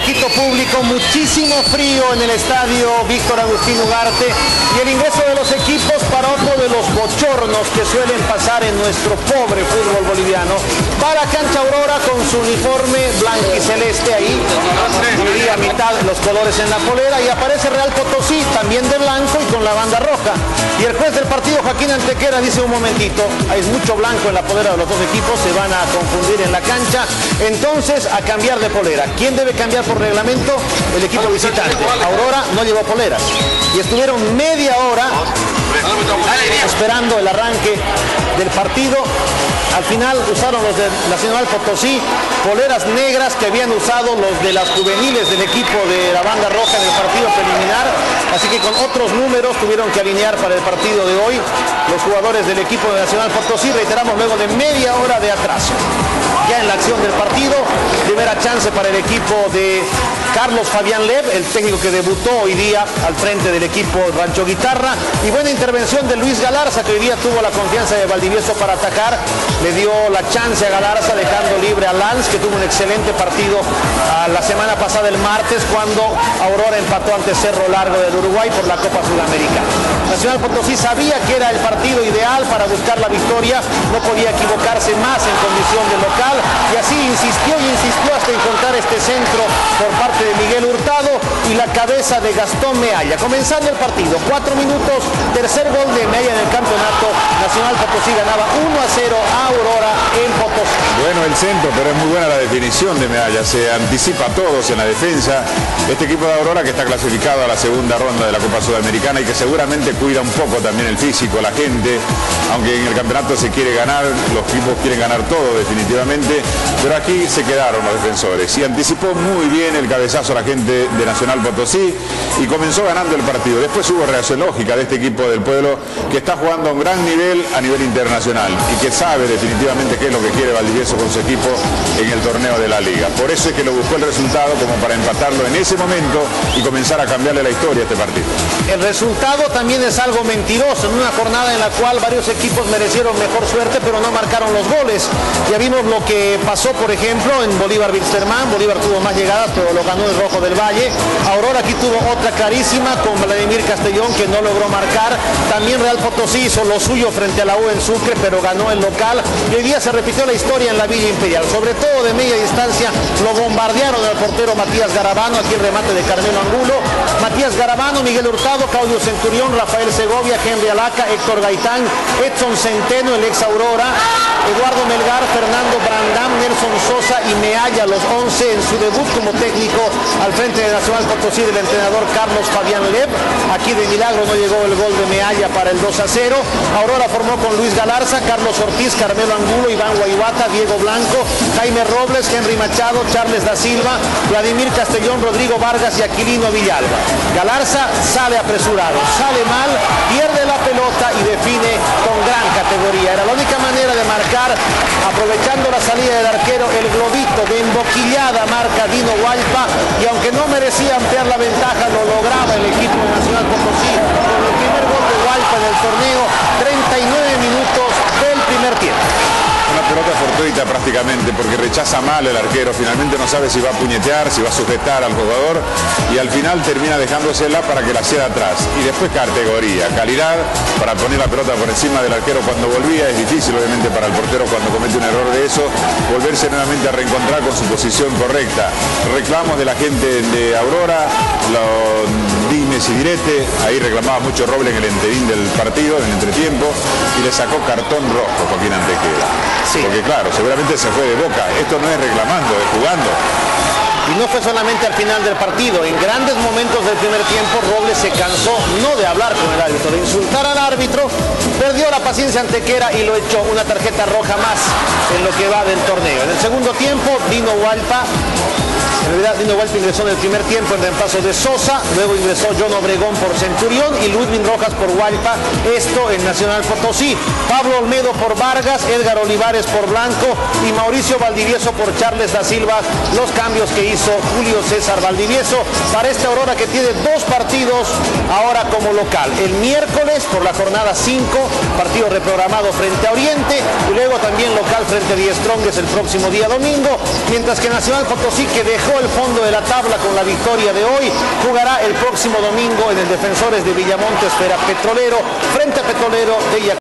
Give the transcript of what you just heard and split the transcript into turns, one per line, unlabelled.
poquito público, muchísimo frío en el estadio Víctor Agustín Ugarte y el ingreso de los equipos para otro de los bochornos que suelen pasar en nuestro pobre fútbol boliviano. Va a la cancha Aurora con su uniforme blanquiceleste ahí, dividía a mitad los colores en la polera, y aparece Real Potosí también de blanco y con la banda roja. Y el juez del partido, Joaquín Antequera, dice: un momentito, hay mucho blanco en la polera de los dos equipos, se van a confundir en la cancha, entonces a cambiar de polera. ¿Quién debe cambiar por reglamento? El equipo visitante. Aurora no llevó poleras y estuvieron media hora esperando el arranque del partido. Al final usaron los de Nacional Potosí poleras negras que habían usado los de las juveniles del equipo de la banda roja en el partido preliminar, así que con otros números tuvieron que alinear para el partido de hoy los jugadores del equipo de Nacional Potosí. Reiteramos, luego de media hora de atraso ya en la acción del partido. Primera chance para el equipo de Carlos Fabián Lev, el técnico que debutó hoy día al frente del equipo Rancho Guitarra, y buena intervención de Luis Galarza, que hoy día tuvo la confianza de Valdivieso para atacar. Le dio la chance a Galarza, dejando libre a Lanz, que tuvo un excelente partido la semana pasada, el martes, cuando Aurora empató ante Cerro Largo del Uruguay por la Copa Sudamericana. Nacional Potosí sabía que era el partido ideal para buscar la victoria, no podía equivocarse más en condición de local, y así insistió y insistió hasta encontrar este centro por parte de Miguel Hurtado y la cabeza de Gastón Mealla. Comenzando el partido, 4 minutos, tercer gol de Mealla en el campeonato. Nacional Potosí ganaba 1-0 a Aurora en Potosí.
Bueno el centro, pero es muy buena la definición de Mealla, se anticipa a todos en la defensa. Este equipo de Aurora, que está clasificado a la segunda ronda de la Copa Sudamericana y que seguramente cuida un poco también el físico, la gente, aunque en el campeonato se quiere ganar, los equipos quieren ganar todo definitivamente, pero aquí se quedaron los defensores y anticipó muy bien el cabezazo a la gente de Nacional Potosí y comenzó ganando el partido. Después hubo reacción lógica de este equipo del pueblo, que está jugando a un gran nivel a nivel internacional y que sabe definitivamente qué es lo que quiere Valdivieso con su equipo en el torneo de la liga. Por eso es que lo buscó el resultado, como para empatarlo en ese momento y comenzar a cambiarle la historia a este partido.
El resultado también es algo mentiroso, en una jornada en la cual varios equipos merecieron mejor suerte, pero no marcaron los goles. Ya vimos lo que pasó, por ejemplo, en Bolívar-Wilstermann. Bolívar tuvo más llegadas, pero lo ganó el Rojo del Valle. Aurora aquí tuvo otra clarísima con Vladimir Castellón, que no logró marcar. También Real Potosí hizo lo suyo frente a la U en Sucre, pero ganó el local. Y hoy día se repitió la historia en la Villa Imperial. Sobre todo de media distancia lo bombardearon al portero Matías Garabano. Aquí el remate de Carmelo Angulo. Matías Garabano, Miguel Hurtado, Claudio Centurión, Rafael Segovia, Henry Alaca, Héctor Gaitán, Edson Centeno, el ex Aurora, Eduardo Melgar, Fernando Brandam, Nelson Sosa y Mealla, los 11 en su debut como técnico al frente de Nacional Potosí del entrenador Carlos Fabián Lev. Aquí de milagro no llegó el gol de Mealla para el 2-0. Aurora formó con Luis Galarza, Carlos Ortiz, Carmelo Angulo, Iván Guaivata, Diego Blanco, Jaime Robles, Henry Machado, Charles da Silva, Vladimir Castellón, Rodrigo Vargas y Aquilino Villalba. Galarza sale apresurado, sale mal, pierde la pelota y define con gran categoría. Era la única manera de marcar, aprovechando la salida del arquero, el globito de emboquillada marca Dino Hualpa, y aunque no merecía ampliar la ventaja, lo lograba el equipo de Nacional Potosí con el primer gol de Hualpa en el torneo, 39 minutos del primer tiempo.
Una pelota fortuita prácticamente, porque rechaza mal el arquero, finalmente no sabe si va a puñetear, si va a sujetar al jugador, y al final termina dejándosela para que la ceda atrás. Y después categoría, calidad para poner la pelota por encima del arquero cuando volvía. Es difícil obviamente para el portero, cuando comete un error de eso, volverse nuevamente a reencontrar con su posición correcta. Reclamos de la gente de Aurora, los dimes y direte, ahí reclamaba mucho Roble en el interín del partido, en el entretiempo, y le sacó cartón rojo Joaquín Antequera.
Sí.
Porque claro, seguramente se fue de boca. Esto no es reclamando, es jugando.
Y no fue solamente al final del partido. En grandes momentos del primer tiempo, Robles se cansó no de hablar con el árbitro, de insultar al árbitro, perdió la paciencia Antequera y lo echó, una tarjeta roja más en lo que va del torneo. En el segundo tiempo, Dino Hualpa ingresó en el primer tiempo en reemplazo de Sosa, luego ingresó John Obregón por Centurión y Ludwig Rojas por Hualpa, esto en Nacional Potosí. Pablo Olmedo por Vargas, Edgar Olivares por Blanco y Mauricio Valdivieso por Charles da Silva, los cambios que hizo Julio César Valdivieso para esta Aurora, que tiene 2 partidos ahora como local. El miércoles por la jornada 5, partido reprogramado frente a Oriente, y luego también local frente a Die Strongest el próximo día domingo, mientras que Nacional Potosí, que dejó el fondo de la tabla con la victoria de hoy. Jugará el próximo domingo en el Defensores de Villamontes Petrolero frente a Petrolero de Yacuiba.